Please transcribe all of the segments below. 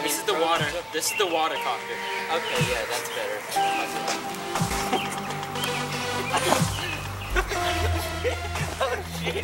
This is the water. This is the water copter. Okay, yeah, that's better. Oh shit.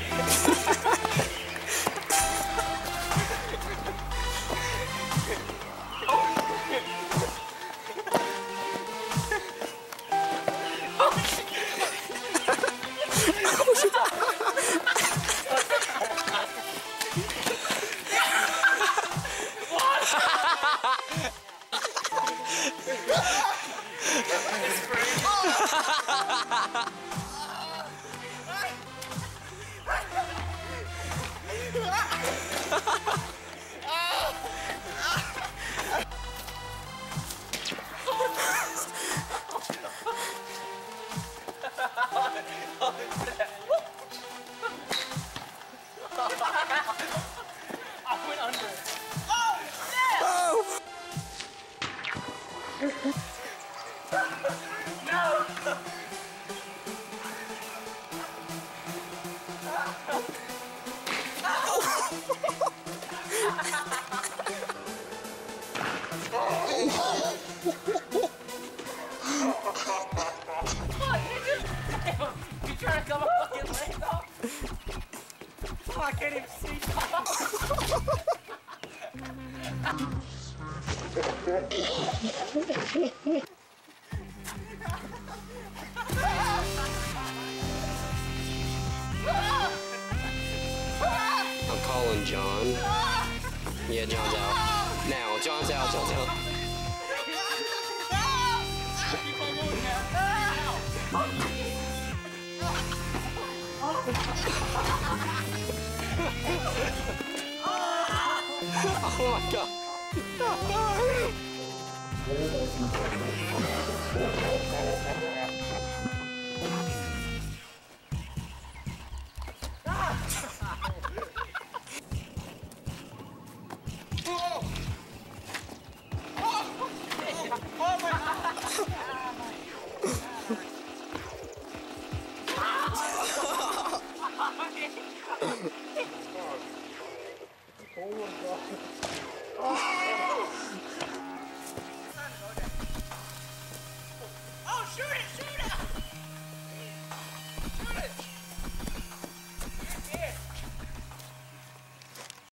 I went under. Oh, shit! Oh. No! You trying to cut my fucking leg off? Oh, I can't even see. I'm calling John. Yeah, John's out. Now, John's out, John's out. Oh my god.